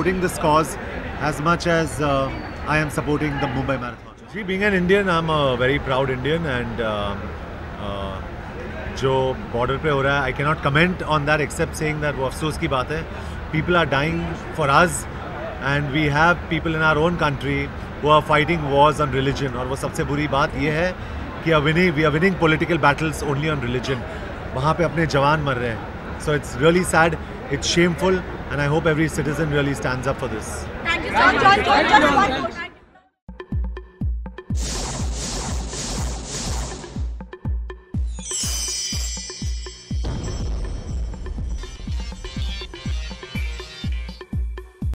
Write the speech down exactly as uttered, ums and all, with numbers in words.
supporting this cause as much as uh, I am supporting the Mumbai Marathon. See, being an Indian, I'm a very proud Indian, and uh, uh, जो border पे हो रहा है, I cannot comment on that except saying that वो अफसोस की बात है. People are dying for us, and we have people in our own country who are fighting wars on religion. और वो सबसे बुरी बात ये है कि are winning, we are winning political battles only on religion. वहाँ पे अपने जवान मर रहे हैं. So it's really sad, it's shameful, and I hope every citizen really stands up for this. Thank you so much. Just one question.